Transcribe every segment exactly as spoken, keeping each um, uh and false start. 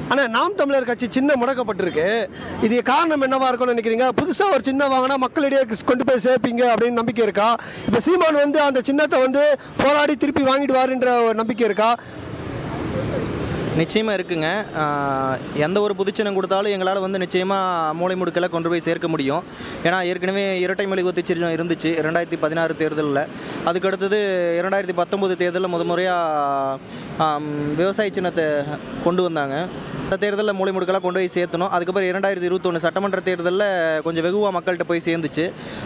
ஆனால் நாம் தமிழர் கட்சி சின்ன முடக்கப்பட்டிருக்கு. இது காரணம் என்னவா இருக்கும்னு நினைக்கிறீங்க? புதுசாக ஒரு சின்ன வாங்கினா மக்களிடையே கொண்டு போய் சேர்ப்பீங்க அப்படின்னு நம்பிக்கை இருக்கா? இப்போ சீமான் வந்து அந்த சின்னத்தை வந்து போராடி திருப்பி வாங்கிடுவாருன்ற ஒரு நம்பிக்கை இருக்கா? நிச்சயமாக இருக்குங்க. எந்த ஒரு புதுச்சின்னம் கொடுத்தாலும் எங்களால் வந்து நிச்சயமாக மூளை முடுக்கலை கொண்டு போய் சேர்க்க முடியும். ஏன்னா ஏற்கனவே இரட்டை மெழுகுவர்த்தி சின்னம் இருந்துச்சு ரெண்டாயிரத்தி பதினாறு தேர்தலில். அதுக்கடுத்தது இரண்டாயிரத்தி பத்தொம்போது தேர்தலில் முத முறையாக விவசாய சின்னத்தை கொண்டு வந்தாங்க. அந்த தேர்தலில் மூளை முடுக்கெல்லாம் கொண்டு போய் சேர்த்தணும். அதுக்கப்புறம் இரண்டாயிரத்தி இருபத்தொன்று சட்டமன்ற தேர்தலில் கொஞ்சம் வெகுவாக மக்கள்கிட்ட போய் சேர்ந்துச்சு.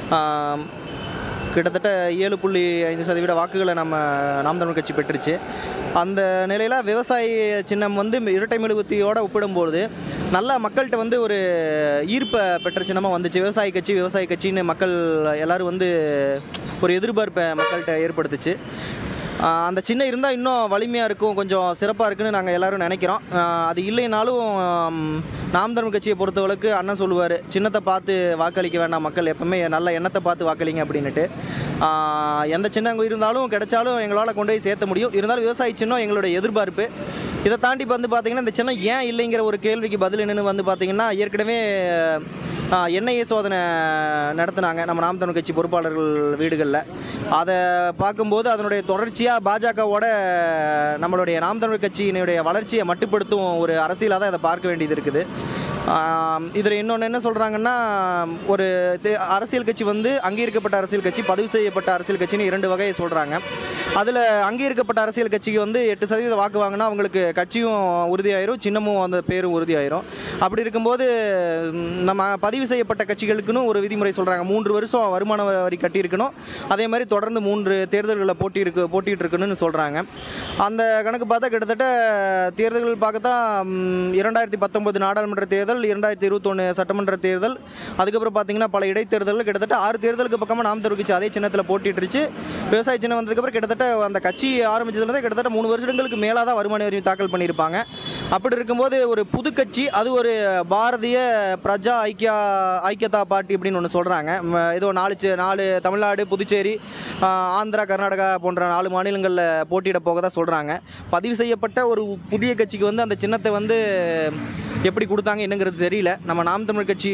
கிட்டத்தட்ட ஏழு புள்ளி ஐந்து சதவீத வாக்குகளை நம்ம நாம் தமிழர் கட்சி பெற்றுச்சு. அந்த நிலையில் விவசாய சின்னம் வந்து இரட்டை மெழுகுவர்த்தியோடு ஒப்பிடும்போது நல்லா மக்கள்கிட்ட வந்து ஒரு ஈர்ப்பை பெற்ற சின்னமாக வந்துச்சு. விவசாய கட்சி விவசாய கட்சின்னு மக்கள் எல்லோரும் வந்து ஒரு எதிர்பார்ப்பை மக்கள்கிட்ட ஏற்படுத்துச்சு. அந்த சின்னம் இருந்தால் இன்னும் வலிமையாக இருக்கும், கொஞ்சம் சிறப்பாக இருக்குன்னு நாங்கள் எல்லோரும் நினைக்கிறோம். அது இல்லைனாலும் நாம் தமிழர் கட்சியை பொறுத்தவரைக்கு அண்ணன் சொல்லுவார், சின்னத்தை பார்த்து வாக்களிக்க வேண்டாம், மக்கள் எப்பவுமே நல்ல எண்ணத்தை பார்த்து வாக்களிங்க அப்படின்ட்டு. எந்த சின்னம் இருந்தாலும் கிடைச்சாலும் எங்களால் கொண்டு போய் சேர்த்த முடியும். இருந்தாலும் விவசாய சின்னம் எங்களுடைய எதிர்பார்ப்பு. இதை தாண்டி வந்து பார்த்திங்கன்னா இந்த சின்னம் ஏன் இல்லைங்கிற ஒரு கேள்விக்கு பதில் என்னென்னு வந்து பார்த்திங்கன்னா, ஏற்கனவே என்ஐஏ சோதனை நடத்தினாங்க நம்ம நாம் தமிழர் கட்சி பொறுப்பாளர்கள் வீடுகளில். அதை பார்க்கும்போது அதனுடைய தொடர்ச்சியாக பாஜகவோட நம்மளுடைய நாம் தமிழர் கட்சியினுடைய வளர்ச்சியை மட்டுப்படுத்தும் ஒரு அரசியலாக தான் இதை பார்க்க வேண்டியது இருக்குது. இதில் இன்னொன்று என்ன சொல்கிறாங்கன்னா, ஒரு அரசியல் கட்சி வந்து அங்கீகரிக்கப்பட்ட அரசியல் கட்சி, பதிவு செய்யப்பட்ட அரசியல் கட்சின்னு இரண்டு வகையை சொல்கிறாங்க. அதில் அங்கீகரிக்கப்பட்ட அரசியல் கட்சிக்கு வந்து எட்டு சதவீத வாக்கு வாங்கினா அவங்களுக்கு கட்சியும் உறுதியாயிரும், சின்னமும் அந்த பேரும் உறுதியாயிரும். அப்படி இருக்கும்போது நம்ம பதிவு செய்யப்பட்ட கட்சிகளுக்குன்னு ஒரு விதிமுறை சொல்கிறாங்க. மூன்று வருஷம் வருமான வரி கட்டியிருக்கணும், அதே மாதிரி தொடர்ந்து மூன்று தேர்தல்களில் போட்டி இருக்கு போட்டிகிட்டு இருக்கணும்னு சொல்கிறாங்க. அந்த கணக்கு பார்த்தா கிட்டத்தட்ட தேர்தல்கள் பார்க்கத்தான் இரண்டாயிரத்தி பத்தொம்பது நாடாளுமன்ற தேர்தல், இரண்டாயிரத்தி இருபத்தொன்று சட்டமன்ற தேர்தல், அதுக்கப்புறம் பார்த்தீங்கன்னா பல இடைத்தேர்தல், கிட்டத்தட்ட ஆறு தேர்தலுக்கு பக்கமாக நாம் தமிழர் கட்சி அதே சின்னத்தில் போட்டிட்டுருச்சு. விவசாய சின்னம் வந்ததுக்கப்புறம் கிட்டத்தட்ட அந்த கட்சி ஆரம்பிச்சதுலேருந்து கிட்டத்தட்ட மூணு வருஷங்களுக்கு மேலாக தான் வருமான வரி தாக்கல் பண்ணியிருப்பாங்க. அப்படி இருக்கும்போது ஒரு புது கட்சி, அது ஒரு பாரதிய பிரஜா ஐக்கியா ஐக்கியதா பார்ட்டி அப்படின்னு ஒன்று சொல்கிறாங்க. ஏதோ நாலு நாலு தமிழ்நாடு, புதுச்சேரி, ஆந்திரா, கர்நாடகா போன்ற நாலு மாநிலங்களில் போட்டியிட போக தான் சொல்கிறாங்க. பதிவு செய்யப்பட்ட ஒரு புதிய கட்சிக்கு வந்து அந்த சின்னத்தை வந்து எப்படி கொடுத்தாங்க என்னங்கிறது தெரியல. நம்ம நாம் தமிழர் கட்சி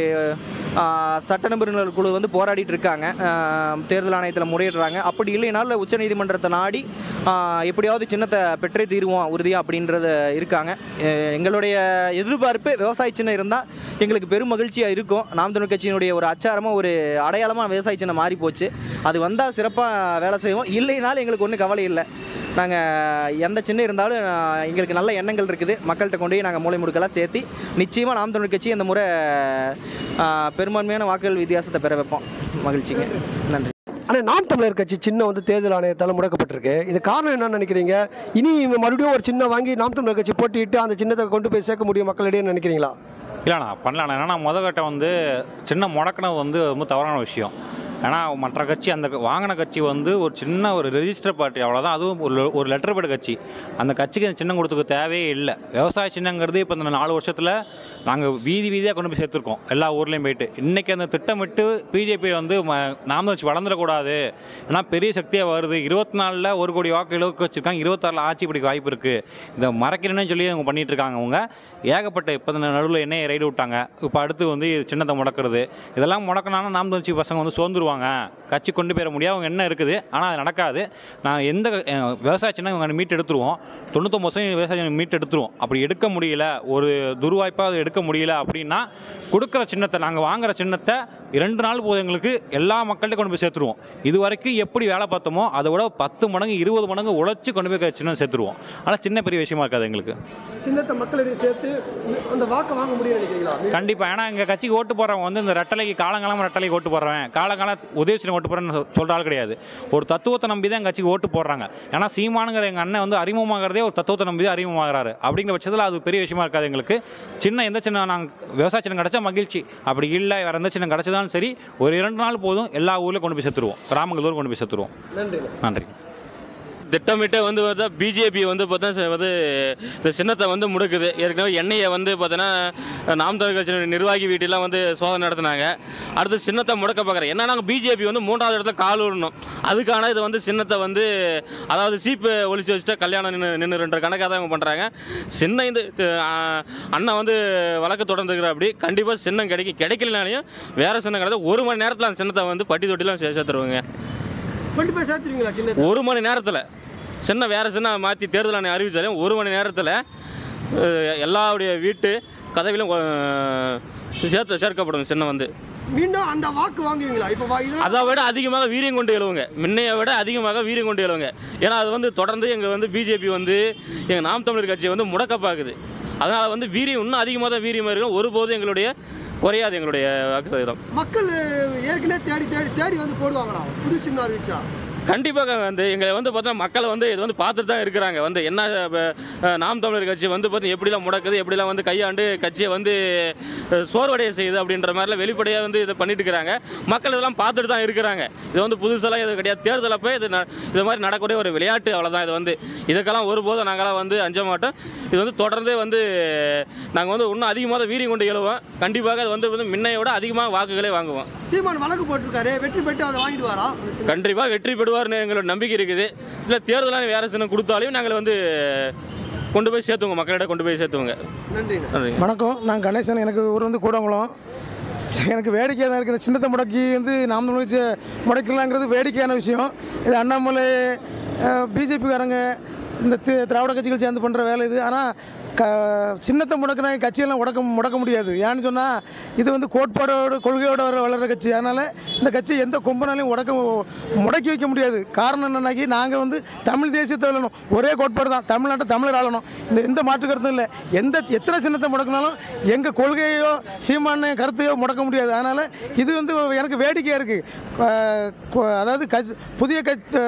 சட்ட நிபுணர்கள் குழு வந்து போராடிட்டு இருக்காங்க, தேர்தல் ஆணையத்தில் முறையிடுறாங்க. அப்படி இல்லைனாலும் உச்சநீதிமன்றத்தை நாடி எப்படியாவது சின்னத்தை பெற்றே தீருவோம் உறுதியாக அப்படின்றது இருக்காங்க. எங்களுடைய எதிர்பார்ப்பு விவசாய சின்னம் இருந்தால் எங்களுக்கு பெரும் மகிழ்ச்சியாக இருக்கும். நாம் தமிழர் கட்சியினுடைய ஒரு அச்சாரமாக ஒரு அடையாளமாக விவசாய சின்னம் மாறி போச்சு. அது வந்தால் சிறப்பாக வேலை செய்வோம், இல்லைனாலும் எங்களுக்கு ஒன்றும் கவலை இல்லை. நாங்கள் எந்த சின்னம் இருந்தாலும் எங்களுக்கு நல்ல எண்ணங்கள் இருக்குது. மக்கள்கிட்ட கொண்டு போய் நாங்கள் மூளை முடுக்கெல்லாம் சேர்த்து நிச்சயமாக நாம் தமிழர் கட்சி இந்த முறை பெரும்பான்மையான வாக்குகள் வித்தியாசத்தை பெற வைப்போம். மகிழ்ச்சிங்க, நன்றி. ஆனால் நாம் தமிழர் கட்சி சின்னம் வந்து தேர்தல் ஆணையத்தால் முடக்கப்பட்டிருக்கு. இது காரணம் என்னன்னு நினைக்கிறீங்க? இனி மறுபடியும் ஒரு சின்னம் வாங்கி நாம் தமிழர் கட்சி போட்டிட்டு அந்த சின்னத்தை கொண்டு போய் சேர்க்க முடியும் மக்களிடையே நினைக்கிறீங்களா? இல்லைண்ணா, பண்ணலாண்ணா. ஏன்னா முதற்கட்டம் வந்து சின்ன முடக்கினது வந்து ரொம்ப தவறான விஷயம். ஏன்னா மற்ற கட்சி அந்த வாங்கின கட்சி வந்து ஒரு சின்ன ஒரு ரெஜிஸ்டர் பார்ட்டி, அவ்வளோதான். அதுவும் ஒரு ஒரு லெட்டர் பேட் கட்சி. அந்த கட்சிக்கு அந்த சின்னம் கொடுத்துக்க தேவையே இல்லை. விவசாய சின்னங்கிறது இப்போ இந்த நாலு வருஷத்தில் நாங்கள் வீதி வீதியாக கொண்டு போய் சேர்த்துருக்கோம், எல்லா ஊர்லேயும் போயிட்டு. இன்றைக்கி அந்த திட்டமிட்டு பிஜேபி வந்து நாம வச்சு வளர்ந்துடக்கூடாது, ஏன்னா பெரிய சக்தியாக வருது, இருபத்தி நாலில் ஒரு கோடி வாக்கு இலக்கு வச்சுருக்காங்க, இருபத்தாறில் ஆட்சி பிடிக்க வாய்ப்பு இருக்குது, இதை மறைக்கணும்னு சொல்லி அவங்க பண்ணிகிட்டு இருக்காங்க. அவங்க ஏகப்பட்ட இப்போ இந்த நடுவில் என்ன ரைடு விட்டாங்க, இப்போ அடுத்து வந்து சின்னத்தை முடக்கிறது, இதெல்லாம் முடக்கினாலும் நாம் வச்சு பசங்க வந்து சோர்ந்துருவாங்க, கட்சி கொண்டு போயிட முடியாது, அவங்க என்ன இருக்குது. ஆனால் அது நடக்காது. நான் எந்த விவசாய சின்னம் இவங்க மீட் எடுத்துருவோம், தொண்ணூத்தொம்பது பர்சன்ட் விவசாயம் மீட் எடுத்துருவோம். அப்படி எடுக்க முடியல, ஒரு துருவாய்ப்பாக அதை எடுக்க முடியல அப்படின்னா கொடுக்குற சின்னத்தை, நாங்கள் வாங்குகிற சின்னத்தை இரண்டு நாள் போது எங்களுக்கு எல்லா மக்கள்கிட்ட கொண்டு போய் சேர்த்துருவோம். இது வரைக்கும் எப்படி வேலை பார்த்தோமோ அதை விட பத்து மடங்கு இருபது மடங்கு உழைச்சி கொண்டு போய் சின்னம் சேர்த்துருவோம். ஆனால் சின்ன பெரிய விஷயமா இருக்காது எங்களுக்கு. சின்னத்தை மக்களிடையே சேர்த்து அந்த வாக்கு வாங்க முடியும் நினைக்கிறீங்களா? கண்டிப்பாக. ஏன்னா எங்கள் கட்சிக்கு ஓட்டு போடுறவங்க வந்து இந்த ரெட்டலைக்கு காலங்காலம் ரெட்டலைக்கு ஓட்டு போடுறேன், காலங்காலம் உதவி சின்னம் ஓட்டு போடுறேன்னு சொல்கிற ஆள் கிடையாது. ஒரு தத்துவத்தை நம்பி தான் எங்கள் கட்சிக்கு ஓட்டு போடுறாங்க. ஏன்னா சீமானுங்கிற எங்கள் அண்ணன் வந்து அறிமுகமாகிறதே ஒரு தத்துவத்தை நம்பி தான் அறிமுகமாகறாரு. அப்படிங்கிற பட்சத்தில் அது பெரிய விஷயமா இருக்காது எங்களுக்கு. சின்ன எந்த சின்ன நாங்கள் விவசாய சின்னம் கிடச்சா மகிழ்ச்சி, அப்படி இல்லை வேறு எந்த சின்னம் கிடச்சதாலும் சரி, ஒரு இரண்டு நாள் போதும் எல்லா ஊர்லேயும் கொண்டு போய் சேர்த்துருவோம், கிராமங்கள் தூரம் கொண்டு போய் சேர்த்துருவோம். நன்றி, நன்றி. திட்டமிட்டே வந்து பார்த்தா பிஜேபி வந்து பார்த்தா வந்து இந்த சின்னத்தை வந்து முடக்குது. ஏற்கனவே எண்ணெயை வந்து பார்த்தோன்னா நாம் தமிழர் கட்சி நிர்வாகி வீட்டிலாம் வந்து சோதனை நடத்தினாங்க. அடுத்து சின்னத்தை முடக்க பார்க்குறேன். ஏன்னா நாங்கள் பிஜேபி வந்து மூன்றாவது இடத்துல கால் விடணும். அதுக்கான இது வந்து சின்னத்தை வந்து அதாவது சீப்பு ஒழிச்சு வச்சுட்டா கல்யாணம் நின்று நின்றுன்ற கணக்காக தான் இவங்க பண்ணுறாங்க. சின்ன இந்த அண்ணன் வந்து வழக்கு தொடர்ந்துக்கிற அப்படி கண்டிப்பாக சின்னம் கிடைக்கும். கிடைக்கலனாலையும் வேறு சின்னம் கிடையாது. ஒரு மணி நேரத்தில் அந்த சின்னத்தை வந்து பட்டி தொட்டிலாம் சேர்த்துருவாங்க. கொண்டு போய் சேர்த்துருவீங்களா சின்ன? ஒரு மணி நேரத்தில் சின்ன வேறு சின்ன மாற்றி தேர்தல் அறிவித்தாலும் ஒரு மணி நேரத்தில் எல்லாருடைய வீட்டு கதவிலும் சேர்த்து சேர்க்கப்படும் சின்னம் வந்து. மீண்டும் அந்த வாக்கு வாங்குவீங்களா? இப்போ அதை விட அதிகமாக வீரியம் கொண்டு எழுவுங்க. முன்னையை விட அதிகமாக வீரியம் கொண்டு எழுவுங்க. ஏன்னா அது வந்து தொடர்ந்து எங்கள் வந்து பிஜேபி வந்து எங்கள் நாம் தமிழர் கட்சியை வந்து முடக்க பார்க்குது. அதனால் வந்து வீரியம் இன்னும் அதிகமாக தான் வீரியமாக இருக்கும். ஒருபோதும் எங்களுடைய குறையாது எங்களுடைய வாக்கு சதவீதம். மக்கள் ஏற்கனவே தேடி தேடி தேடி வந்து போடுவாங்களா புது சின்ன அறிவிச்சா? கண்டிப்பாக வந்து எங்களை வந்து பார்த்தா மக்களை வந்து இது வந்து பார்த்துட்டு தான் இருக்கிறாங்க. வந்து என்ன நாம் தமிழர் கட்சி வந்து பார்த்து எப்படிலாம் முடக்குது, எப்படிலாம் வந்து கையாண்டு கட்சியை வந்து சோர்வடைய செய்யுது அப்படின்ற மாதிரிலாம் வெளிப்படையாக வந்து இதை பண்ணிட்டு இருக்கிறாங்க. மக்கள் இதெல்லாம் பார்த்துட்டு தான் இருக்கிறாங்க. இது வந்து புதுசெல்லாம் இது கிடையாது. தேர்தல் அப்போ இது இது மாதிரி நடக்கக்கூடிய ஒரு விளையாட்டு, அவ்வளோதான். இது வந்து இதுக்கெல்லாம் ஒருபோதும் நாங்களாம் வந்து அஞ்ச மாட்டோம். இது வந்து தொடர்ந்து வந்து நாங்கள் வந்து இன்னும் அதிகமாக வீரியம் கொண்டு எழுவோம். கண்டிப்பாக அது வந்து முன்னையோட அதிகமாக வாக்குகளே வாங்குவோம். சீமான் வழக்கு போட்டிருக்காரு, வெற்றி பெற்று அதை வாங்கிட்டு வரா? கண்டிப்பாக வெற்றி பெறுவார்னு எங்களோட நம்பிக்கை இருக்குது. இல்லை தேர்தலான வேறு சின்னம் கொடுத்தாலையும் நாங்கள் வந்து கொண்டு போய் சேர்த்துவோங்க, மக்களிடம் கொண்டு போய் சேர்த்துவோங்க. நன்றி. வணக்கம், நான் கணேசன். எனக்கு ஊர் வந்து கூடங்குளம். எனக்கு வேடிக்கையாக தான் இருக்குது. சின்னத்தை முடக்கி வந்து நாம் தமிழ் முடக்கலாங்கிறது வேடிக்கையான விஷயம். இது அண்ணாமலை பிஜேபிக்காரங்க இந்த திராவிட கட்சிகள் சேர்ந்து பண்ணுற வேலை இது. ஆனால் க சின்னத்தை முடக்கின கட்சியெல்லாம் முடக்க முடக்க முடியாது. ஏன்னு சொன்னால் இது வந்து கோட்பாடோடு கொள்கையோடு வர வளர்கிற கட்சி. அதனால் இந்த கட்சி எந்த கொம்பனாலையும் முடக்க முடக்கி வைக்க முடியாது. காரணம் என்னன்னாக்கி நாங்கள் வந்து தமிழ் தேசியத்தை விளணும். ஒரே கோட்பாடு தான், தமிழ்நாட்டை தமிழர் ஆளணும். இந்த எந்த மாற்று கருத்தும் இல்லை. எந்த எத்தனை சின்னத்தை முடக்கினாலும் எங்கள் கொள்கையோ சீமான கருத்தையோ முடக்க முடியாது. அதனால் இது வந்து எனக்கு வேடிக்கையாக இருக்குது. அதாவது கட்சி புதிய கட்சி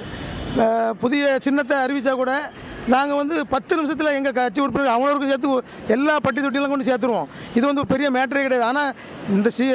புதிய சின்னத்தை அறிவித்தா கூட நாங்கள் வந்து பத்து நிமிஷத்தில் எங்கள் கட்சி உறுப்பினர் அவங்களுக்கும் சேர்த்து எல்லா பட்டி தொட்டியெல்லாம் கொண்டு சேர்த்துருவோம். இது வந்து பெரிய மேட்டரே கிடையாது. ஆனால் இந்த சி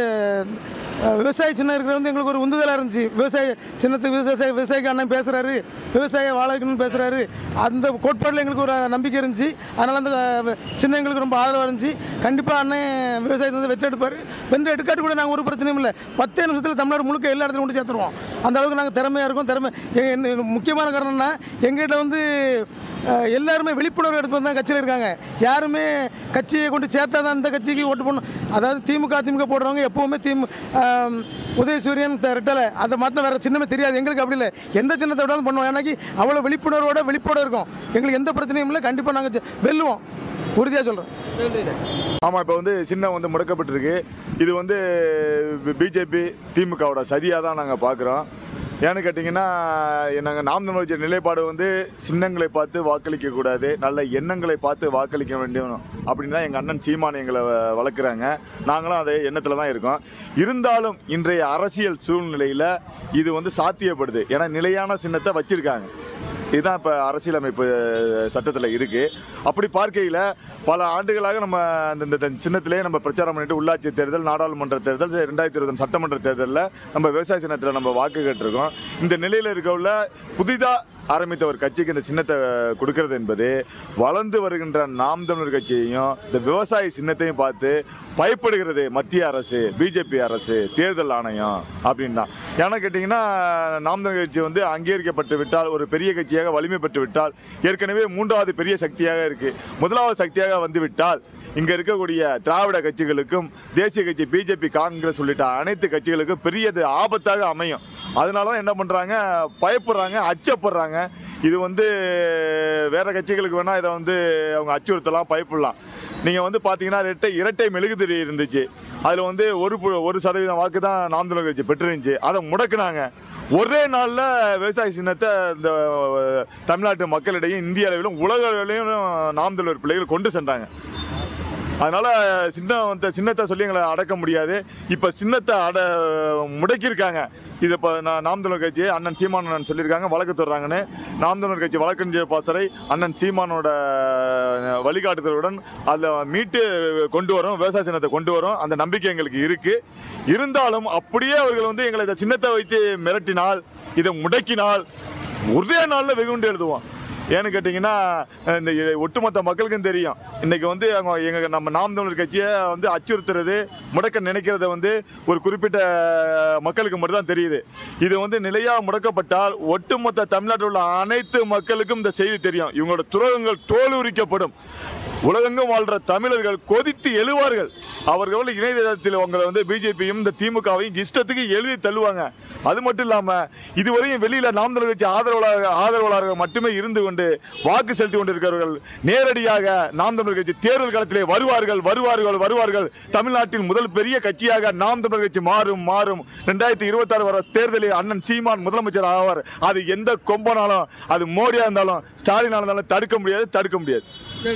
விவசாய சின்னம் இருக்கிறது வந்து எங்களுக்கு ஒரு உந்துதலாக இருந்துச்சு. விவசாய சின்னத்துக்கு விவசாய விவசாயிக்கு அண்ணன் பேசுகிறாரு, விவசாய வாழ வைக்கணும்னு பேசுகிறாரு. அந்த கோட்பாடில் எங்களுக்கு ஒரு நம்பிக்கை இருந்துச்சு. அதனால் அந்த சின்னம் எங்களுக்கு ரொம்ப ஆதரவாக இருந்துச்சு. கண்டிப்பாக அண்ணன் விவசாயத்தை வந்து வெற்றி எடுப்பார். வென்று எடுக்காட்டு கூட நாங்கள் ஒரு பிரச்சனையும் இல்லை. பத்தே நிமிஷத்தில் தமிழ்நாடு முழுக்க எல்லா இடத்துலையும் கொண்டு சேர்த்துருவோம். அந்த அளவுக்கு நாங்கள் திறமையாக இருக்கோம். திறமை முக்கியமான காரணம்னா எங்கள்கிட்ட வந்து எல்லாருமே விழிப்புணர்வு எடுத்து வந்து தான் கட்சியில் இருக்காங்க. யாருமே கட்சியை கொண்டு சேர்த்தா தான் இந்த கட்சிக்கு ஓட்டு போடணும். அதாவது திமுக திமுக போடுறவங்க எப்போவுமே திமு உதயசூரியன் ரெட்டலை அதை மாற்றம் வேறு சின்னமே தெரியாது. எங்களுக்கு அப்படி இல்லை. எந்த சின்னத்தை விடாலும் பண்ணுவோம். ஏன்னாக்கி அவ்வளோ விழிப்புணர்வோட விழிப்போடு இருக்கும். எங்களுக்கு எந்த பிரச்சனையும் இல்லை. கண்டிப்பாக நாங்கள் வெல்லுவோம், உறுதியாக சொல்கிறோம். ஆமாம், இப்போ வந்து சின்னம் வந்து முடக்கப்பட்டிருக்கு. இது வந்து பிஜேபி திமுகவோட சதியாக தான் நாங்கள் பார்க்குறோம். ஏன்னு கேட்டிங்கன்னா நாங்கள் நாம் தமிழர் கட்சி நிலைப்பாடு வந்து சின்னங்களை பார்த்து வாக்களிக்கக்கூடாது, நல்ல எண்ணங்களை பார்த்து வாக்களிக்க வேண்டும் அப்படின்னு தான் எங்கள் அண்ணன் சீமான் எங்களை வளர்க்குறாங்க. நாங்களும் அதே எண்ணத்தில் தான் இருக்கோம். இருந்தாலும் இன்றைய அரசியல் சூழ்நிலையில் இது வந்து சாத்தியப்படுது. ஏன்னா நிலையான சின்னத்தை வச்சுருக்காங்க. இதுதான் இப்போ அரசியலமைப்பு சட்டத்தில் இருக்குது. அப்படி பார்க்கையில் பல ஆண்டுகளாக நம்ம இந்த சின்னத்திலே நம்ம பிரச்சாரம் பண்ணிட்டு உள்ளாட்சி தேர்தல், நாடாளுமன்ற தேர்தல், ரெண்டாயிரத்தி இருபது சட்டமன்ற தேர்தலில் நம்ம விவசாய சின்னத்தில் நம்ம வாக்கு கேட்டிருக்கோம். இந்த நிலையில் இருக்கவுள்ள புதிதாக ஆரம்பித்த ஒரு கட்சிக்கு இந்த சின்னத்தை கொடுக்கறது என்பது வளர்ந்து வருகின்ற நாம் தமிழர் கட்சியையும் இந்த விவசாய சின்னத்தையும் பார்த்து பயப்படுகிறது மத்திய அரசு, பிஜேபி அரசு, தேர்தல் ஆணையம் அப்படின்னா. ஏன்னா கேட்டிங்கன்னா நாம் தமிழர் கட்சி வந்து அங்கீகரிக்கப்பட்டு விட்டால், ஒரு பெரிய கட்சியாக வலிமை பெற்று விட்டால், ஏற்கனவே மூன்றாவது பெரிய சக்தியாக இருக்குது. முதலாவது சக்தியாக வந்து விட்டால் இங்கே இருக்கக்கூடிய திராவிட கட்சிகளுக்கும் தேசிய கட்சி பிஜேபி, காங்கிரஸ் உள்ளிட்ட அனைத்து கட்சிகளுக்கும் பெரியது ஆபத்தாக அமையும். அதனால தான் என்ன பண்ணுறாங்க, பயப்படுறாங்க, அச்சப்படுறாங்க. இது வந்து வேற கட்சிகளுக்கு வேணால் இதை வந்து அவங்க அச்சுறுத்தலாம், பயப்படலாம். நீங்கள் வந்து பார்த்தீங்கன்னா இரட்டை இரட்டை மெழுகுதிரி இருந்துச்சு. அதில் வந்து ஒரு ஒரு சதவீதம் வாக்கு தான் நாம் தமிழர் கட்சி பெற்றிருந்துச்சு. அதை முடக்குனாங்க. ஒரே நாளில் விவசாய சின்னத்தை இந்த தமிழ்நாட்டு மக்களிடையும் இந்திய அளவிலும் உலக அளவிலையும் நாம் தமிழர் பிள்ளைகள் கொண்டு சென்றாங்க. அதனால் சின்ன சின்னத்தை சொல்லி எங்களை அடக்க முடியாது. இப்போ சின்னத்தை அட முடக்கியிருக்காங்க. இது இப்போ நான் நாம் தமிழர் கட்சி அண்ணன் சீமான் அண்ணன் சொல்லியிருக்காங்க வழக்கு தொடர்றாங்கன்னு. நாம் தமிழர் கட்சி வழக்கறிஞர் பாசறை அண்ணன் சீமானோட வழிகாட்டுதலுடன் அதில் மீட்டு கொண்டு வரும், விவசாய சின்னத்தை கொண்டு வரும். அந்த நம்பிக்கை எங்களுக்கு இருக்குது. இருந்தாலும் அப்படியே அவர்கள் வந்து எங்களை இந்த சின்னத்தை வைத்து மிரட்டினால், இதை முடக்கினால் ஒரே நாளில் வெகுண்டு எழுதுவோம். ஏன்னு கேட்டிங்கன்னா இந்த ஒட்டுமொத்த மக்களுக்கும் தெரியும் இன்றைக்கி வந்து அவங்க எங்கள் நம்ம நாம் தமிழர் கட்சியை வந்து அச்சுறுத்துறது முடக்க நினைக்கிறத வந்து ஒரு குறிப்பிட்ட மக்களுக்கு மட்டும்தான் தெரியுது. இது வந்து நிலையாக முடக்கப்பட்டால் ஒட்டுமொத்த தமிழ்நாட்டில் உள்ள அனைத்து மக்களுக்கும் இந்த செய்தி தெரியும். இவங்களோட துரோகங்கள் தோலுரிக்கப்படும். உலகெங்கும் வாழ்கிற தமிழர்கள் கொதித்து எழுவார்கள். அவர்கள் இணையதளத்தில் அவங்களை வந்து பிஜேபியும் இந்த திமுகவையும் இஷ்டத்துக்கு எழுதி தள்ளுவாங்க. அது மட்டும் இல்லாமல் இதுவரையும் வெளியில் நாம் தமிழர் கட்சி ஆதரவாளர் ஆதரவாளர்கள் மட்டுமே இருந்து கொண்டு வாக்கு செலுத்தி கொண்டிருக்கிறவர்கள் நேரடியாக நாம் தமிழர் கட்சி தேர்தல் காலத்திலே வருவார்கள் வருவார்கள் வருவார்கள் தமிழ்நாட்டின் முதல் பெரிய கட்சியாக நாம் தமிழர் கட்சி மாறும் மாறும் ரெண்டாயிரத்தி இருபத்தி ஆறு வர தேர்தலில் அண்ணன் சீமான் முதலமைச்சர் ஆவார். அது எந்த கொம்பனாலும் அது மோடியாக இருந்தாலும் ஸ்டாலினாக இருந்தாலும் தடுக்க முடியாது தடுக்க முடியாது.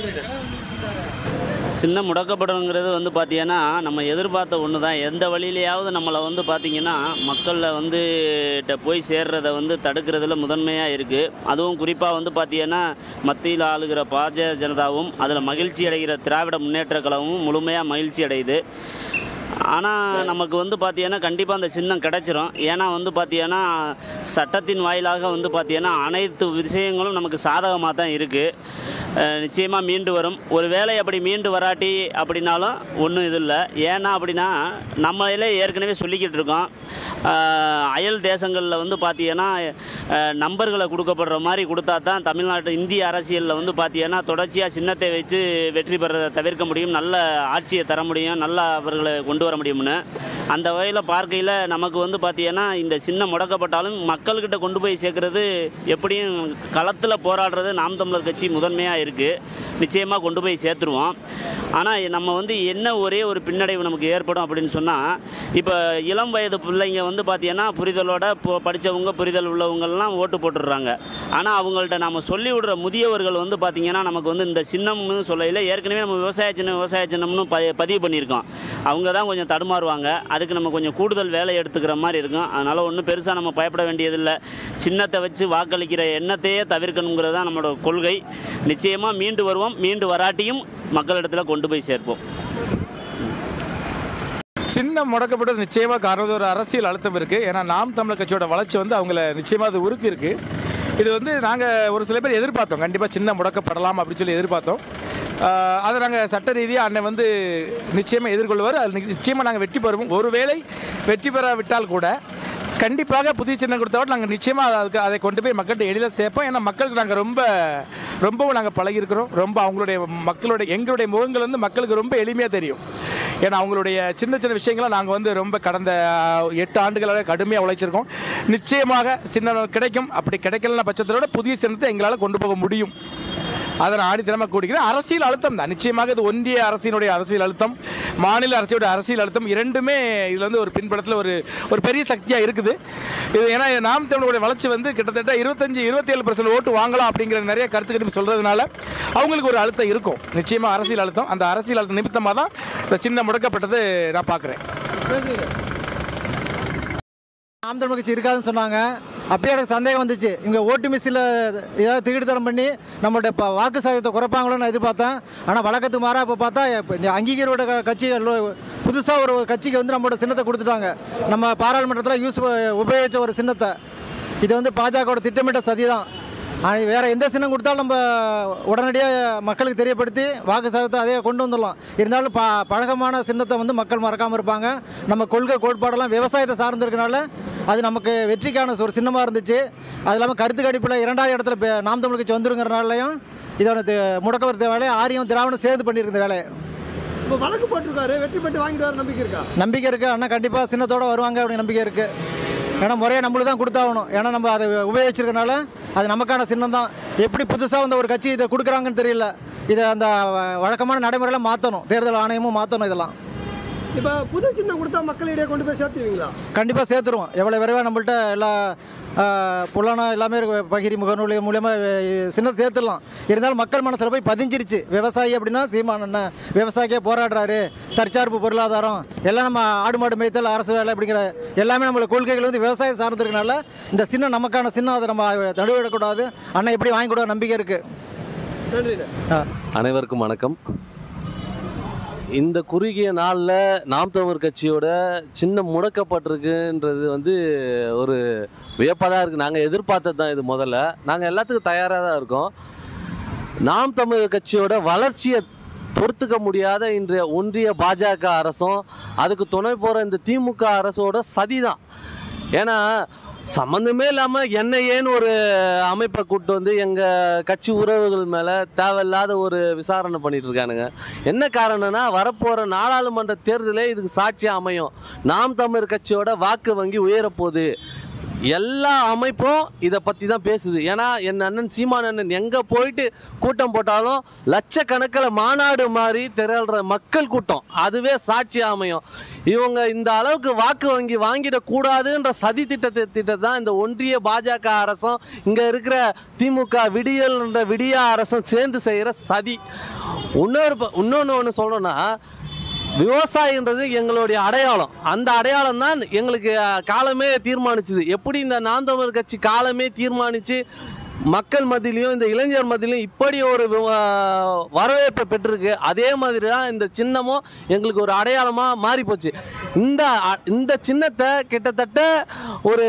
சின்ன முடக்கப்படுங்கிறது வந்து பார்த்தீங்கன்னா நம்ம எதிர்பார்த்த ஒன்று தான். எந்த வழியிலையாவது நம்மளை வந்து பார்த்திங்கன்னா மக்களில் வந்து போய் சேர்றதை வந்து தடுக்கிறதுல முதன்மையாக இருக்குது. அதுவும் குறிப்பாக வந்து பார்த்திங்கன்னா மத்தியில் ஆளுகிற பாரதிய ஜனதாவும் அதில் மகிழ்ச்சி அடைகிற திராவிட முன்னேற்ற கழகமும் முழுமையாக மகிழ்ச்சி அடையுது. ஆனால் நமக்கு வந்து பார்த்திங்கன்னா கண்டிப்பாக அந்த சின்னம் கிடச்சிரும். ஏன்னா வந்து பார்த்திங்கன்னா சட்டத்தின் வாயிலாக வந்து பார்த்திங்கன்னா அனைத்து விஷயங்களும் நமக்கு சாதகமாக தான் இருக்குது. நிச்சயமாக மீண்டு வரும். ஒரு வேளை அப்படி மீண்டு வராட்டி அப்படின்னாலும் ஒன்றும் இது இல்லை. ஏன்னா அப்படின்னா நம்மளே ஏற்கனவே சொல்லிக்கிட்டு இருக்கோம். அயல் தேசங்களில் வந்து பார்த்திங்கன்னா நம்பர்களை கொடுக்கப்படுற மாதிரி கொடுத்தா தான் தமிழ்நாட்டு இந்திய அரசியலில் வந்து பார்த்திங்கன்னா தொடர்ச்சியாக சின்னத்தை வச்சு வெற்றி பெறதை தவிர்க்க முடியும், நல்ல ஆட்சியை தர முடியும், நல்ல அவர்களை கொண்டு வர முடியும்னு. அந்த வகையில் பார்க்கையில் நமக்கு வந்து பார்த்திங்கன்னா இந்த சின்னம் முடக்கப்பட்டாலும் மக்கள்கிட்ட கொண்டு போய் சேர்க்குறது எப்படியும் களத்தில் போராடுறது நாம் தமிழர் கட்சி முதன்மையாக இருக்குது. நிச்சயமாக கொண்டு போய் சேர்த்துருவோம். ஆனால் நம்ம வந்து என்ன ஒரே ஒரு பின்னடைவு நமக்கு ஏற்படும் அப்படின்னு சொன்னால், இப்போ இளம் வயது பிள்ளைங்க வந்து பார்த்திங்கன்னா புரிதலோட படித்தவங்க புரிதல் உள்ளவங்கள்லாம் ஓட்டு போட்டுடுறாங்க. ஆனால் அவங்கள்ட்ட நம்ம சொல்லி விடுற முதியவர்கள் வந்து பார்த்திங்கன்னா நமக்கு வந்து இந்த சின்னம்னு சொல்லையில் ஏற்கனவே நம்ம விவசாய சின்னம் விவசாய சின்னம்னு ப பதிவு பண்ணியிருக்கோம். அவங்க தான் கொஞ்சம் தடுமாறுவாங்க. அதுக்கு நம்ம கொஞ்சம் கூடுதல் வேலை எடுத்துக்கிற மாதிரி இருக்கும். அதனால் ஒன்றும் பெருசாக நம்ம பயப்பட வேண்டியதில்லை. சின்னத்தை வச்சு வாக்களிக்கிற எண்ணத்தையே தவிர்க்கணுங்கிறது தான் நம்மளோட கொள்கை. நிச்சயமாக மீண்டு வருவோம். மீண்டு வராட்டியும் மக்களிடத்தில் கொண்டு போய் சேர்ப்போம். சின்னம் முடக்கப்பட்டது நிச்சயமாக காரணம் ஒரு அரசியல் அழுத்தம் இருக்குது. ஏன்னா நாம் தமிழர் கட்சியோட வளர்ச்சி வந்து அவங்கள நிச்சயமாக அது உறுத்தி இருக்குது. இது வந்து நாங்கள் ஒரு சில பேர் எதிர்பார்த்தோம், கண்டிப்பாக சின்னம் முடக்கப்படலாம் அப்படின்னு சொல்லி எதிர்பார்த்தோம். அதை நாங்கள் சட்ட ரீதியாக அண்ணன் வந்து நிச்சயமாக எதிர்கொள்வார். அது நிச்சயமாக நாங்கள் வெற்றி பெறுவோம். ஒருவேளை வெற்றி பெறாவிட்டால் கூட கண்டிப்பாக புதிய சின்னம் கொடுத்தவரை நாங்கள் நிச்சயமாக அதுக்கு அதை கொண்டு போய் மக்கள்கிட்ட எளிதாக சேர்ப்போம். ஏன்னா மக்களுக்கு நாங்கள் ரொம்ப ரொம்பவும் நாங்கள் பழகியிருக்கிறோம். ரொம்ப அவங்களுடைய மக்களுடைய எங்களுடைய முகங்கள் வந்து மக்களுக்கு ரொம்ப எளிமையாக தெரியும். ஏன்னா அவங்களுடைய சின்ன சின்ன விஷயங்களை நாங்கள் வந்து ரொம்ப கடந்த எட்டு ஆண்டுகளாக கடுமையாக உழைச்சிருக்கோம். நிச்சயமாக சின்னம் கிடைக்கும். அப்படி கிடைக்கலன பட்சத்தோட புதிய சின்னத்தை எங்களால் கொண்டு போக முடியும். அதை நான் ஆணித்தனமாக கூடிக்கிறேன். அரசியல் அழுத்தம் தான் நிச்சயமாக. இது ஒன்றிய அரசினுடைய அரசியல் அழுத்தம், மாநில அரசியோட அரசியல் அழுத்தம் இரண்டுமே இதில் வந்து ஒரு பின்படத்தில் ஒரு ஒரு பெரிய சக்தியாக இருக்குது. இது ஏன்னா நாம் தமிழருடைய வளர்ச்சி வந்து கிட்டத்தட்ட இருபத்தஞ்சு இருபத்தி ஏழு பர்சன்ட் ஓட்டு வாங்கலாம் அப்படிங்கிற நிறைய கருத்து கணிப்பு சொல்கிறதுனால அவங்களுக்கு ஒரு அழுத்தம் இருக்கும். நிச்சயமாக அரசியல் அழுத்தம். அந்த அரசியல் அழுத்தம் நிமித்தமாக தான் இந்த சின்னம் முடக்கப்பட்டது நான் பார்க்குறேன். நாம் தமிழர் கட்சி இருக்காதுன்னு சொன்னாங்க. அப்பயே எனக்கு சந்தேகம் வந்துச்சு, இங்கே ஓட்டு மிஸ்ஸில் ஏதாவது திகிடுதரம் பண்ணி நம்மளுடைய இப்போ வாக்கு சாதத்தை குறைப்பாங்களோன்னு நான் எதிர்பார்த்தேன். ஆனால் வழக்கத்துக்கு மாறாக இப்போ பார்த்தா இந்த அங்கீகாரோட கட்சி புதுசாக ஒரு கட்சிக்கு வந்து நம்மளோட சின்னத்தை கொடுத்துட்டாங்க. நம்ம பாராளுமன்றத்தில் யூஸ் உபயோகித்த ஒரு சின்னத்தை. இது வந்து பாஜகவோட திட்டமிட்ட சதி தான். ஆனால் வேறு எந்த சின்னம் கொடுத்தாலும் நம்ம உடனடியாக மக்களுக்கு தெரியப்படுத்தி வாக்கு சாதத்தை அதே கொண்டு வந்துடலாம். இருந்தாலும் ப பழக்கமான சின்னத்தை வந்து மக்கள் மறக்காமல் இருப்பாங்க. நம்ம கொள்கை கோட்பாடெல்லாம் விவசாயத்தை சார்ந்திருக்கனால அது நமக்கு வெற்றிக்கான ஒரு சின்னமாக இருந்துச்சு. அது இல்லாமல் கருத்து கணிப்பில் இரண்டாவது இடத்துல நாம் தமிழர் கட்சி வந்துருங்கிறனாலையும் இதோட முடக்கப்படுத்த வேலையை ஆரியம் திராவிடம் சேர்ந்து பண்ணியிருந்த வேலையை இப்போ வழக்கு போட்டிருக்காரு. வெற்றி பெற்று வாங்கிட்டு நம்பிக்கை இருக்கா? நம்பிக்கை இருக்குது. ஆனால் கண்டிப்பாக சின்னத்தோடு வருவாங்க அப்படின்னு நம்பிக்கை இருக்குது. ஏன்னா முறையை நம்மளுக்கு தான் கொடுத்தாகணும். ஏன்னா நம்ம அதை உபயோகிச்சிருக்கனால அது நமக்கான சின்னம் தான். எப்படி புதுசாக வந்த ஒரு கட்சி இதை கொடுக்குறாங்கன்னு தெரியல. இதை அந்த வழக்கமான நடைமுறையில் மாற்றணும். தேர்தல் ஆணையமும் மாற்றணும். இதெல்லாம் இப்போ புது சின்னம் கொடுத்தா மக்களிடையே கொண்டு போய் சேர்த்துவீங்களா? கண்டிப்பாக சேர்த்துருவோம். எவ்வளோ விரைவாக நம்மள்ட்ட எல்லா புலனா எல்லாமே பகிரி முகநூல் மூலியமாக சின்னத்தை சேர்த்துடலாம். இருந்தாலும் மக்கள் மனசில் போய் பதிஞ்சிருச்சு. விவசாயி அப்படின்னா சீமான் என்ன விவசாயிக்கே போராடுறாரு, தற்சார்பு பொருளாதாரம் எல்லாம் நம்ம ஆடு மாடு மேய்த்தல் அரசு வேலை அப்படிங்கிற எல்லாமே நம்மளோட கொள்கைகள் வந்து விவசாயம் சார்ந்திருக்கனால இந்த சின்னம் நமக்கான சின்னம். அதை நம்ம தடுவிடக்கூடாது. அண்ணன் எப்படி வாங்கி கொடுக்க நம்பிக்கை இருக்குது. நன்றி. அனைவருக்கும் வணக்கம். இந்த குறுகிய நாளில் நாம் தமிழர் கட்சியோட சின்னம் முடக்கப்பட்டிருக்குன்றது வந்து ஒரு வியப்பாக தான் இருக்குது. நாங்கள் எதிர்பார்த்தது தான் இது. முதல்ல நாங்கள் எல்லாத்துக்கும் தயாராக தான் இருக்கோம். நாம் தமிழர் கட்சியோட வளர்ச்சியை பொறுத்துக்க முடியாத இன்றைய ஒன்றிய பாஜக அரசும் அதுக்கு துணை போகிற இந்த திமுக அரசோட சதி தான். ஏன்னா சம்மந்தமே இல்லாமல் என்ஐஏன்னு ஒரு அமைப்பை கூப்பிட்டு வந்து எங்கள் கட்சி உறவுகள் மேலே தேவையில்லாத ஒரு விசாரணை பண்ணிகிட்டு இருக்கானுங்க. என்ன காரணம்னா வரப்போகிற நாடாளுமன்ற தேர்தலே இதுக்கு சாட்சியாக அமையும். நாம் தமிழர் கட்சியோட வாக்கு வங்கி உயரப்போகுது. எல்லா அமைப்பும் இதை பற்றி தான் பேசுது. ஏன்னா என் அண்ணன் சீமான் அண்ணன் எங்கே போயிட்டு கூட்டம் போட்டாலும் லட்சக்கணக்கில் மாநாடு மாதிரி திரள்ற மக்கள் கூட்டம் அதுவே சாட்சி அமையும். இவங்க இந்த அளவுக்கு வாக்கு வங்கி வாங்கிடக்கூடாதுன்ற சதி திட்டத்தை திட்டம் தான் இந்த ஒன்றிய பாஜக அரசும் இங்கே இருக்கிற திமுக விடியல்ன்ற விடியா அரசும் சேர்ந்து செய்கிற சதி. இன்னொரு இன்னொன்று ஒன்று சொல்லணும்னா விவசாயின்றது எங்களுடைய அடையாளம். அந்த அடையாளம் தான் எங்களுக்கு காலமே தீர்மானிச்சுது. எப்படி இந்த நாம் தமிழர் கட்சி காலமே தீர்மானித்து மக்கள் மத்தியிலையும் இந்த இளைஞர் மத்தியிலையும் இப்படி ஒரு வரவேற்பை பெற்றிருக்கு, அதே மாதிரி தான் இந்த சின்னமும் எங்களுக்கு ஒரு அடையாளமாக மாறி போச்சு. இந்த இந்த சின்னத்தை கிட்டத்தட்ட ஒரு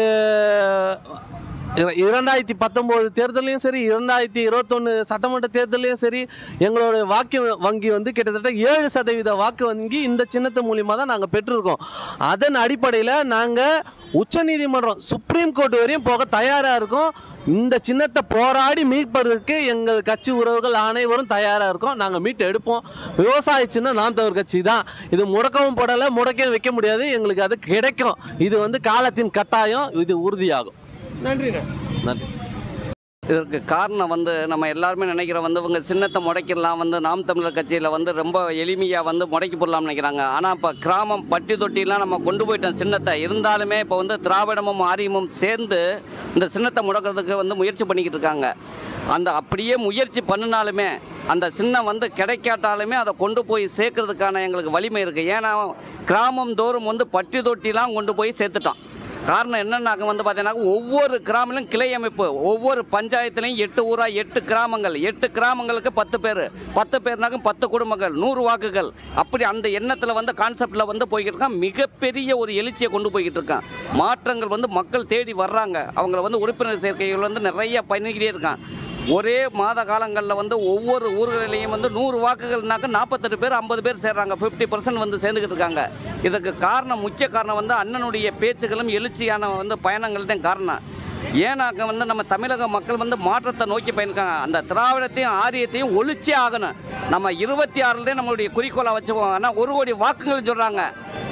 இரண்டாயிரத்தி பத்தொம்போது தேர்தலையும் சரி இரண்டாயிரத்தி இருபத்தொன்று சட்டமன்ற தேர்தலையும் சரி எங்களோட வாக்கு வங்கி வந்து கிட்டத்தட்ட ஏழு சதவீத வாக்கு வங்கி இந்த சின்னத்து மூலியமாக தான் நாங்கள் பெற்றிருக்கோம். அதன் அடிப்படையில் நாங்கள் உச்சநீதிமன்றம் சுப்ரீம் கோர்ட் வரையும் போக தயாராக இருக்கோம். இந்த சின்னத்தை போராடி மீட்பதற்கு எங்கள் கட்சி உறவுகள் அனைவரும் தயாராக இருக்கோம். நாங்கள் மீட்டு எடுப்போம். விவசாய சின்னம் நாம் தமிழர் கட்சி தான். இது முடக்கவும் போடலை, முடக்கவும் வைக்க முடியாது. எங்களுக்கு அது கிடைக்கும். இது வந்து காலத்தின் கட்டாயம். இது உறுதியாகும். நன்றிண்ணா. நன்றி. இதற்கு காரணம் வந்து நம்ம எல்லாருமே நினைக்கிறோம் வந்து இவங்க சின்னத்தை முடக்கிடலாம், வந்து நாம் தமிழர் கட்சியில் வந்து ரொம்ப எளிமையாக வந்து முடக்கி போடலாம்னு நினைக்கிறாங்க. ஆனால் இப்போ கிராமம் பட்டி தொட்டிலாம் நம்ம கொண்டு போயிட்டோம் சின்னத்தை. இருந்தாலுமே இப்போ வந்து திராவிடமும் ஆரியமும் சேர்ந்து இந்த சின்னத்தை முடக்கிறதுக்கு வந்து முயற்சி பண்ணிக்கிட்டு இருக்காங்க. அந்த அப்படியே முயற்சி பண்ணினாலுமே அந்த சின்னம் வந்து கிடைக்காட்டாலுமே அதை கொண்டு போய் சேர்க்கறதுக்கான எங்களுக்கு வலிமை இருக்குது. ஏன்னா கிராமம் தோறும் வந்து பட்டி தொட்டிலாம் கொண்டு போய் சேர்த்துட்டோம். காரணம் என்னன்னாக்க வந்து பார்த்தீங்கன்னா ஒவ்வொரு கிராமத்திலும் கிளை அமைப்பு, ஒவ்வொரு பஞ்சாயத்துலையும் எட்டு ஊரா எட்டு கிராமங்கள், எட்டு கிராமங்களுக்கு பத்து பேர், பத்து பேர்னாக்கும் பத்து குடும்பங்கள், நூறு வாக்குகள். அப்படி அந்த எண்ணத்தில் வந்து கான்செப்டில் வந்து போய்கிட்டு இருக்கான். மிகப்பெரிய ஒரு எழுச்சியை கொண்டு போய்கிட்டு இருக்கான். மாற்றங்கள் வந்து மக்கள் தேடி வர்றாங்க. அவங்கள வந்து உறுப்பினர் சேர்க்கைகள் வந்து நிறைய பண்ணிக்கிட்டே இருக்கான். ஒரே மாத காலங்களில் வந்து ஒவ்வொரு ஊர்களிலையும் வந்து நூறு வாக்குகள்னாக்க நாற்பத்தெட்டு பேர் ஐம்பது பேர் சேர்றாங்க. ஃபிஃப்டி பர்சன்ட் வந்து சேர்ந்துக்கிட்டு இருக்காங்க. இதுக்கு காரணம், முக்கிய காரணம் வந்து அண்ணனுடைய பேச்சுகளும் எழுச்சியான வந்து பயணங்கள் தான் காரணம். ஏன்னாக்க வந்து நம்ம தமிழக மக்கள் வந்து மாற்றத்தை நோக்கி பயணிக்காங்க. அந்த திராவிடத்தையும் ஆரியத்தையும் ஒழிச்சே ஆகணும். நம்ம இருபத்தி ஆறுலேயே நம்மளுடைய குறிக்கோளை வச்சுப்போம். ஆனால் ஒரு கோடி வாக்குகள் சொல்கிறாங்க,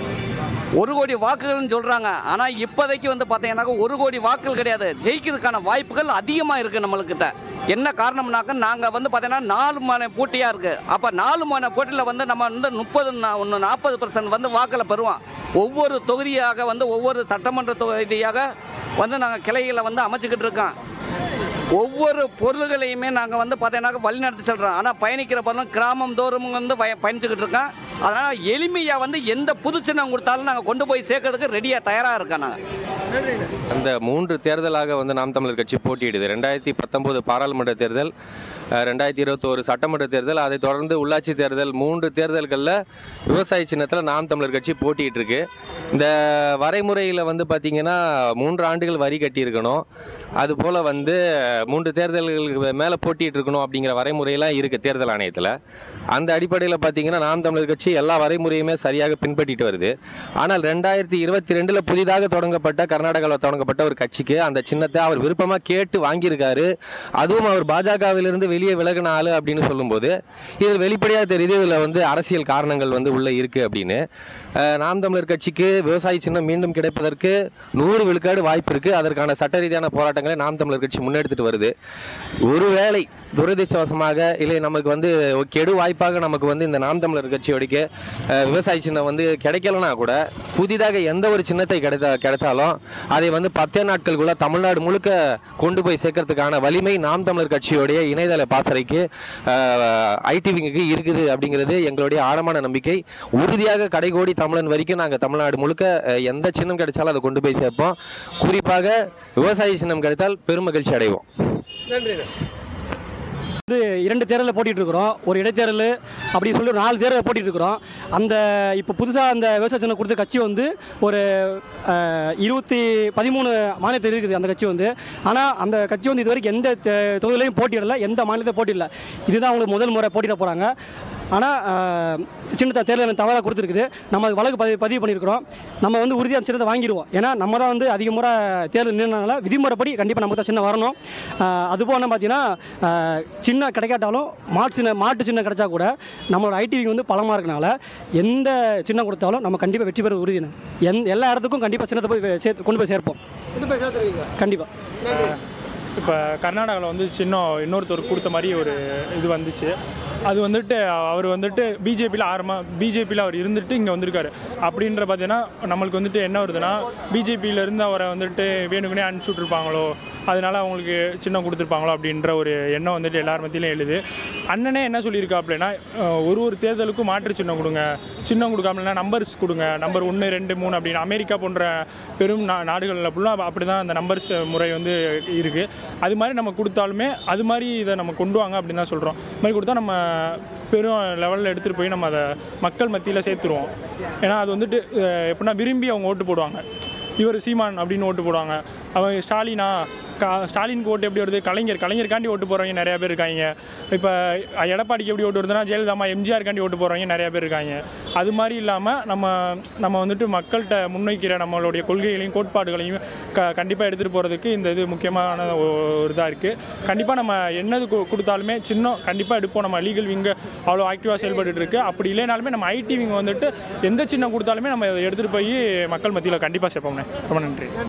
ஒரு கோடி வாக்குகள்னு சொல்கிறாங்க. ஆனால் இப்போதைக்கு வந்து பார்த்தீங்கன்னாக்கா ஒரு கோடி வாக்குகள் கிடையாது. ஜெயிக்கிறதுக்கான வாய்ப்புகள் அதிகமாக இருக்குது நம்மளுக்கிட்ட. என்ன காரணம்னாக்க நாங்கள் வந்து பார்த்தீங்கன்னா நாலு மணி போட்டியாக இருக்குது. அப்போ நாலு மணி போட்டியில் வந்து நம்ம வந்து முப்பது ஒன்று நாற்பது பர்சன்ட் வந்து வாக்களை பெறுவோம். ஒவ்வொரு தொகுதியாக வந்து ஒவ்வொரு சட்டமன்ற தொகுதியாக வந்து நாங்கள் கிளைகளை வந்து அமைச்சிக்கிட்டு இருக்கோம். ஒவ்வொரு பொருள்களையுமே நாங்கள் வந்து பார்த்தீங்கன்னாக்க வழி நடத்தி செல்கிறோம். ஆனால் பயணிக்கிற பொருளும் கிராமம் தோறும் வந்து பய பயணிச்சுக்கிட்டு இருக்கோம். அதனால் எளிமையாக வந்து எந்த புது சின்னம் கொடுத்தாலும் நாங்கள் கொண்டு போய் சேர்க்கறதுக்கு ரெடியாக தயாராக இருக்கோம். நாங்கள் அந்த மூன்று தேர்தலாக வந்து நாம் தமிழர் கட்சி போட்டியிடுது. ரெண்டாயிரத்தி பத்தொம்போது பாராளுமன்ற தேர்தல், ரெண்டாயிரத்தி இருபத்தோரு சட்டமன்ற தேர்தல், அதை தொடர்ந்து உள்ளாட்சி தேர்தல், மூன்று தேர்தல்களில் விவசாய சின்னத்தில் நாம் தமிழர் கட்சி போட்டிகிட்டு இருக்கு. இந்த வரைமுறையில் வந்து பார்த்திங்கன்னா மூன்று ஆண்டுகள் வரி கட்டியிருக்கணும், அதுபோல் வந்து மூன்று தேர்தல்களுக்கு மேலே போட்டிகிட்டு இருக்கணும் அப்படிங்கிற வரைமுறையெல்லாம் இருக்குது தேர்தல் ஆணையத்தில். அந்த அடிப்படையில் பார்த்திங்கன்னா நாம் தமிழர் கட்சி எல்லா வரைமுறையுமே சரியாக பின்பற்றிட்டு வருது. ஆனால் ரெண்டாயிரத்தி இருபத்தி ரெண்டில் புதிதாக தொடங்கப்பட்ட கர்நாடகாவில் தொடங்கப்பட்ட ஒரு கட்சிக்கு அந்த சின்னத்தை அவர் விருப்பமாக கேட்டு வாங்கியிருக்காரு. அதுவும் அவர் பாஜகவிலிருந்து வெளியே விலகின ஆளு அப்படின்னு சொல்லும்போது இதில் வெளிப்படையாக தெரியுது இதில் வந்து அரசியல் காரணங்கள் வந்து உள்ளே இருக்குது அப்படின்னு. நாம் தமிழர் கட்சிக்கு விவசாய சின்னம் மீண்டும் கிடைப்பதற்கு நூறு விழுக்காடு வாய்ப்பு இருக்குது. அதற்கான சட்ட ரீதியான போராட்டங்களை நாம் தமிழர் கட்சி முன்னெடுத்துட்டு வருது. ஒருவேளை துரதிருஷ்டவசமாக இல்லை நமக்கு வந்து கெடு வாய்ப்பாக நமக்கு வந்து இந்த நாம் தமிழர் கட்சியோடைய விவசாய சின்னம் வந்து கிடைக்கலனா கூட புதிதாக எந்த ஒரு சின்னத்தை கிடைத்தா கிடைத்தாலும் அதை வந்து பத்தே நாட்களுக்குள்ள தமிழ்நாடு முழுக்க கொண்டு போய் சேர்க்கறதுக்கான வலிமை நாம் தமிழர் கட்சியோடைய இணையதள பாசறைக்கு ஐடிவிக்கு இருக்குது அப்படிங்கிறது எங்களுடைய ஆழமான நம்பிக்கை. உறுதியாக கடைகோடி தமிழன் வரைக்கும் நாங்கள் தமிழ்நாடு முழுக்க எந்த சின்னம் கிடைச்சாலும் அதை கொண்டு போய் சேர்ப்போம். குறிப்பாக விவசாய சின்னம் கிடைத்தால் பெரும் மகிழ்ச்சி அடைவோம். நன்றி. வந்து இரண்டு தேர்தலில் போட்டிட்டு இருக்கிறோம். ஒரு இடைத்தேர்தல் அப்படி சொல்லி ஒரு நாலு தேர்தலில் போட்டிட்டு இருக்கிறோம். அந்த இப்போ புதுசாக அந்த விவசாய சின்னம் கொடுத்த கட்சி வந்து ஒரு இருபத்தி பதிமூணு மாநிலத்தில் இருக்குது அந்த கட்சி வந்து. ஆனால் அந்த கட்சி வந்து இது வரைக்கும் எந்த தொகுதியிலையும் போட்டியிடலை, எந்த மாநிலத்தையும் போட்டியிடலை. இதுதான் அவங்களுக்கு முதல் முறை போட்டியிட போகிறாங்க. ஆனால் சின்னத்தை தேர்தல் தவறாக கொடுத்துருக்குது. நம்ம வழக்கு பதிவு பதிவு பண்ணியிருக்கிறோம். நம்ம வந்து உறுதியாக சின்னத்தை வாங்கிடுவோம். ஏன்னா நம்ம தான் வந்து அதிக முறை தேர்தல் நின்றனால விதிமுறைப்படி கண்டிப்பாக நமக்கு தான் சின்னம் வரணும். அதுபோல் பார்த்தீங்கன்னா சின்ன கிடைக்காட்டாலும் மாட்டு சின்ன மாட்டு சின்னம் கிடைச்சா கூட நம்மளோட ஐடிவிக்கு வந்து பலமாக இருக்கனால எந்த சின்னம் கொடுத்தாலும் நம்ம கண்டிப்பாக வெற்றி பெற உறுதினு எந் எல்லா இடத்துக்கும் கண்டிப்பாக சின்னத்தை போய் சேர்த்து கொண்டு போய் சேர்ப்போம். கண்டிப்பாக. இப்போ கர்நாடகாவில் வந்து சின்ன இன்னொருத்தர் கொடுத்த மாதிரி ஒரு இது வந்துச்சு. அது வந்துட்டு அவர் வந்துட்டு பிஜேபியில் ஆரம்ப பிஜேபியில் அவர் இருந்துட்டு இங்கே வந்திருக்காரு. அப்படின்ற பார்த்தீங்கன்னா நம்மளுக்கு வந்துட்டு என்ன வருதுன்னா, பிஜேபியிலேருந்து அவரை வந்துட்டு வேணுக்குனே அனுப்பிச்சி விட்ருப்பாங்களோ, அதனால அவங்களுக்கு சின்னம் கொடுத்துருப்பாங்களோ அப்படின்ற ஒரு எண்ணம் வந்துட்டு எல்லார் மத்தியிலும் எழுது. அண்ணனே என்ன சொல்லியிருக்காப்லனா, ஒரு ஒரு தேர்தலுக்கும் மாற்று சின்னம் கொடுங்க, சின்னம் கொடுக்காமலனா நம்பர்ஸ் கொடுங்க, நம்பர் ஒன்று ரெண்டு மூணு அப்படின்னு. அமெரிக்கா போன்ற பெரும் நா நாடுகளில் ஃபுல்லாக அப்படி தான் அந்த நம்பர்ஸ் முறை வந்து இருக்குது. அது மாதிரி நம்ம கொடுத்தாலுமே அது மாதிரி இதை நம்ம கொண்டு வாங்க அப்படின்னு தான் சொல்கிறோம். இது மாதிரி கொடுத்தா நம்ம பெரும் லெவலில் எடுத்துகிட்டு போய் நம்ம அதை மக்கள் மத்தியில் சேர்த்துருவோம். ஏன்னா அது வந்துட்டு எப்படின்னா விரும்பி அவங்க ஓட்டு போடுவாங்க. இவர் சீமான் அப்படின்னு ஓட்டு போடுவாங்க. அவங்க ஸ்டாலினா கா ஸ்டாலினுக்கு ஓட்டு எப்படி வருது, கலைஞர் கலைஞருக்காண்டி ஓட்டு போகிறவங்க நிறையா பேர் இருக்காங்க. இப்போ எடப்பாடிக்கு எப்படி ஓட்டு வருதுன்னா ஜெயலலிதாமா எம்ஜிஆருக்காண்டி ஓட்டு போகிறவங்க நிறையா பேர் இருக்காங்க. அது மாதிரி இல்லாமல் நம்ம நம்ம வந்துட்டு மக்கள்கிட்ட முன்வைக்கிற நம்மளுடைய கொள்கைகளையும் கோட்பாடுகளையும் க கண்டிப்பாக எடுத்துகிட்டு போகிறதுக்கு இந்த இது முக்கியமான ஒரு இதாக இருக்குது. கண்டிப்பாக நம்ம என்னது கொடுத்தாலுமே சின்னம் கண்டிப்பாக எடுப்போம். நம்ம லீகல் விங்கு அவ்வளோ ஆக்டிவாக செயல்பட்டு இருக்குது. அப்படி இல்லைனாலுமே நம்ம ஐடி விங் வந்துட்டு எந்த சின்னம் கொடுத்தாலுமே நம்ம எடுத்துகிட்டு போய் மக்கள் மத்தியில் கண்டிப்பாக சேர்ப்போம்ண்ணே. ரொம்ப நன்றி.